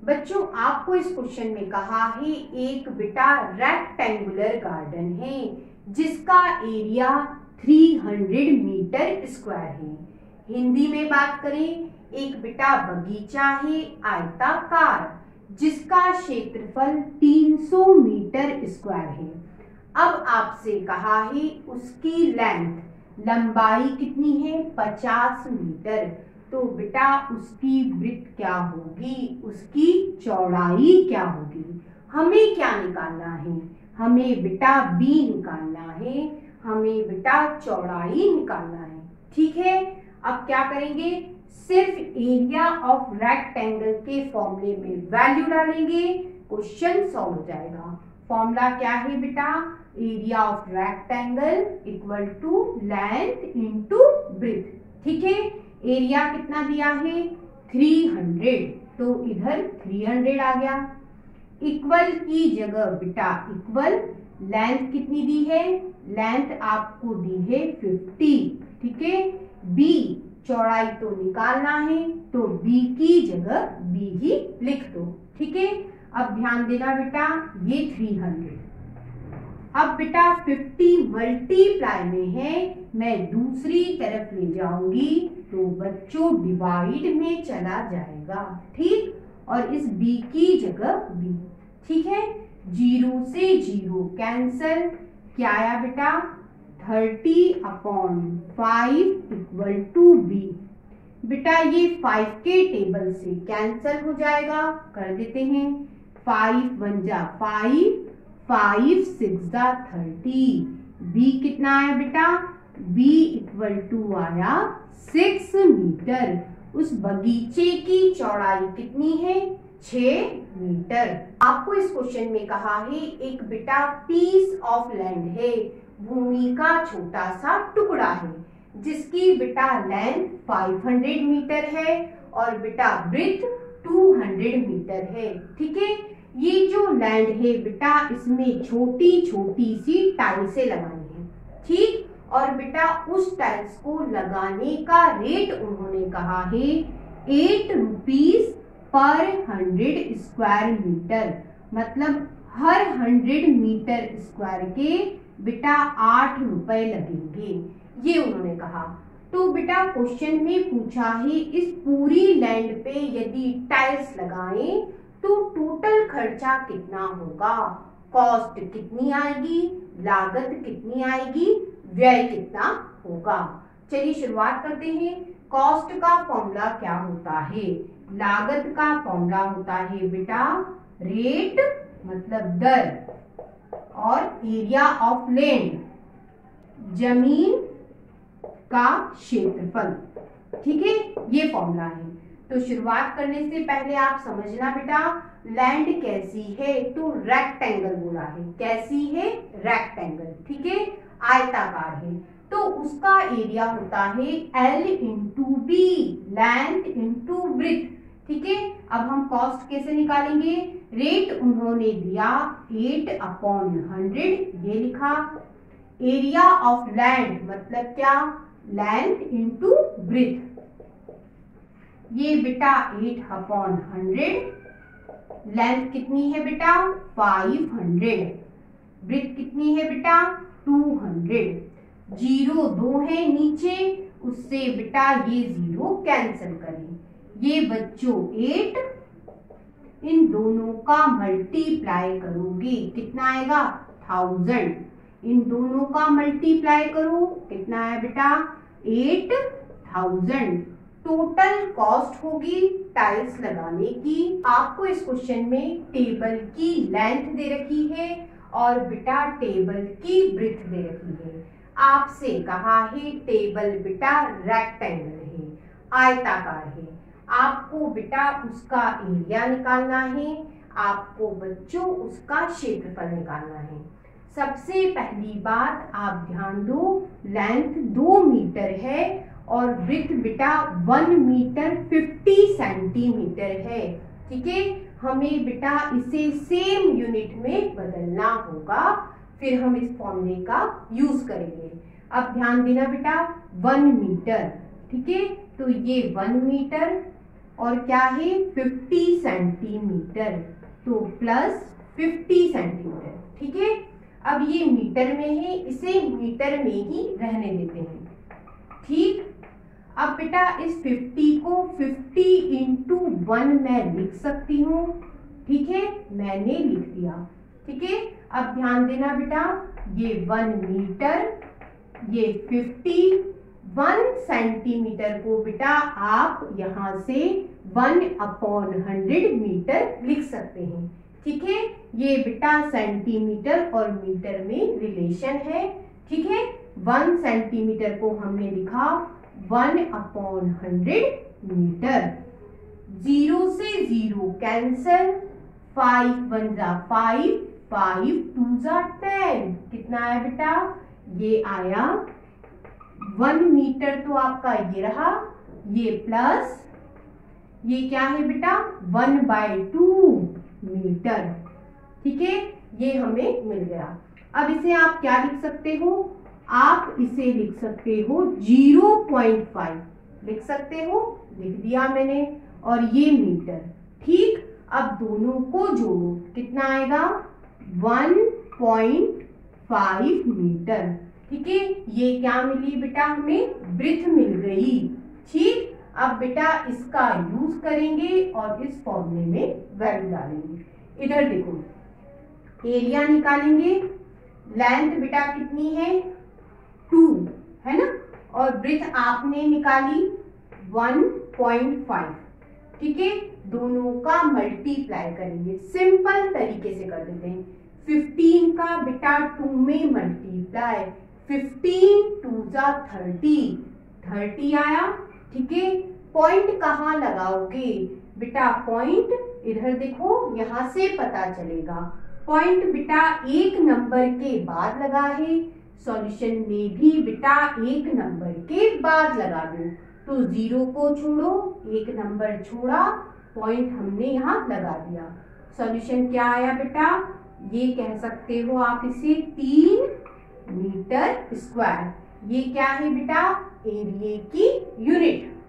बच्चों आपको इस क्वेश्चन में कहा है एक बेटा रेक्टेंगुलर गार्डन है जिसका एरिया 300 मीटर स्क्वायर है। हिंदी में बात करें, एक बेटा बगीचा है आयताकार जिसका क्षेत्रफल 300 मीटर स्क्वायर है। अब आपसे कहा है उसकी लेंथ लंबाई कितनी है 50 मीटर। तो बेटा उसकी ब्रेथ क्या होगी, उसकी चौड़ाई क्या होगी। हमें क्या निकालना है, हमें बेटा बी निकालना है, हमें बेटा चौड़ाई निकालना है। ठीक है, अब क्या करेंगे, सिर्फ एरिया ऑफ रेक्टेंगल के फॉर्मूले में वैल्यू डालेंगे, क्वेश्चन सॉल्व हो जाएगा। फॉर्मूला क्या है बेटा, area of rectangle equal to length into breadth. ठीक है, एरिया कितना दिया है 300, तो इधर 300 आ गया। इक्वल की जगह बेटा इक्वल, लेंथ कितनी दी है, लेंथ आपको दी है 50। ठीक है, बी चौड़ाई तो निकालना है तो बी की जगह बी ही लिख दो। ठीक है, अब ध्यान देना बेटा ये 300, अब बेटा 50 मल्टीप्लाई में है, मैं दूसरी तरफ ले जाऊंगी तो बच्चों डिवाइड में चला जाएगा। ठीक, और इस b की जगह b। ठीक है, 0 से 0 कैंसल, क्या आया बेटा 30/5 इक्वल टू b। बेटा ये 5 के टेबल से कैंसल हो जाएगा, कर देते हैं, 5 1 जा 5, 5 6 जा 30। b कितना आया बेटा, b इक्वल टू आया 6 मीटर। उस बगीचे की चौड़ाई कितनी है 6 मीटर। आपको इस क्वेश्चन में कहा है एक बेटा पीस ऑफ लैंड है, भूमि का छोटा सा टुकड़ा है जिसकी बेटा लेंथ 500 मीटर है और बेटा ब्रेथ 200 मीटर है। ठीक है, ये जो लैंड है बेटा इसमें छोटी छोटी सी टाइल्सें लगानी है। ठीक, और बेटा उस टाइल्स को लगाने का रेट उन्होंने कहा है 8 रुपीज पर 100 स्क्वायर मीटर, मतलब हर 100 मीटर स्क्वायर के बेटा 8 रुपए लगेंगे, ये उन्होंने कहा। तो बेटा क्वेश्चन में पूछा है इस पूरी लैंड पे यदि टाइल्स लगाएं तो टोटल खर्चा कितना होगा, कॉस्ट कितनी आएगी, लागत कितनी आएगी, व्यय कितना होगा। चलिए शुरुआत करते हैं। कॉस्ट का फॉर्मूला क्या होता है, लागत का फॉर्मूला होता है बेटा रेट मतलब दर, और एरिया ऑफ लैंड जमीन का क्षेत्रफल। ठीक है, ये फॉर्मूला है। तो शुरुआत करने से पहले आप समझना बेटा लैंड कैसी है, तो रेक्टेंगल बोला है, कैसी है रेक्टेंगल। ठीक है, आयताकार है, तो उसका एरिया होता है L into B, length into breadth. ठीक है, अब हम कॉस्ट कैसे निकालेंगे, रेट उन्होंने दिया 8/100, ये लिखा। एरिया ऑफ लैंड मतलब क्या, लेंथ इंटू ब्रेथ, ये बेटा 8/100, लेंथ कितनी है बेटा 500, ब्रेथ कितनी है बेटा 200। 0 2 है नीचे, उससे बेटा ये 0 कैंसिल करें, ये बच्चों 8, इन दोनों का मल्टीप्लाई करोगे कितना आएगा 1000, इन दोनों का मल्टीप्लाई करो कितना आया बेटा 8000। टोटल कॉस्ट होगी टाइल्स लगाने की। आपको इस क्वेश्चन में टेबल की लेंथ दे रखी है और बेटा टेबल की ब्रेथ दे रखी है। आपसे कहा है टेबल बेटा रेक्टेंगल है, आयताकार है, आपको बेटा उसका एरिया निकालना है, आपको बच्चों उसका क्षेत्रफल निकालना है। सबसे पहली बात आप ध्यान दो, लेंथ 2 मीटर है और ब्रेथ बेटा 1 मीटर 50 सेंटीमीटर है। ठीक है, हमें बेटा इसे सेम यूनिट में बदलना होगा, फिर हम इस फॉर्मूले का यूज करेंगे। अब ध्यान देना बेटा 1 मीटर, ठीक है, तो ये 1 मीटर और क्या है 50 सेंटीमीटर, तो प्लस 50 सेंटीमीटर। ठीक है, अब ये मीटर में है, इसे मीटर में ही रहने देते हैं। ठीक, अब बेटा इस 50 को 50 इंटू 1 मैं लिख सकती हूँ। ठीक है, मैंने लिख दिया। ठीक है, अब ध्यान देना बेटा, ये 1 मीटर, ये 51 सेंटीमीटर को बेटा आप यहाँ से 1/100 मीटर लिख सकते हैं। ठीक है, ये बेटा सेंटीमीटर और मीटर में रिलेशन है। ठीक है, 1 सेंटीमीटर को हमने लिखा 1/100 मीटर। 0 से 0 कैंसल, 5 1 जा 5, 5 2 जा 10, कितना आया बेटा, ये आया 1 मीटर, तो आपका ये रहा, ये प्लस ये क्या है बेटा 1/2 मीटर। ठीक है, ये हमें मिल गया। अब इसे आप क्या लिख सकते हो, आप इसे लिख सकते हो 0.5 लिख सकते हो, लिख दिया मैंने, और ये मीटर। ठीक, अब दोनों को जोड़ो, कितना आएगा 1.5 मीटर। ठीक है, ये क्या मिली बेटा, हमें ब्रेथ मिल गई। ठीक, अब बेटा इसका यूज करेंगे और इस फॉर्मूले में वैल्यू डालेंगे। इधर देखो, एरिया निकालेंगे, लेंथ बेटा कितनी है 2 है ना, और ब्रेथ आपने निकाली 1.5। ठीक है, दोनों का मल्टीप्लाई करेंगे, सिंपल तरीके से कर देते हैं। 15 का बेटा 2 में मल्टीप्लाई, 15 2 जा 30 आया। ठीक है, पॉइंट कहाँ लगाओगे बेटा, पॉइंट इधर देखो, यहाँ से पता चलेगा। पॉइंट बेटा एक नंबर के बाद लगा है, सॉल्यूशन में भी बेटा एक नंबर के बाद लगा दो, तो 0 को छोड़ो, एक नंबर छोड़ा, पॉइंट हमने यहाँ लगा दिया। सॉल्यूशन क्या आया बेटा, ये कह सकते हो आप इसे 3 मीटर स्क्वायर। ये क्या है बेटा, एरिया की यूनिट।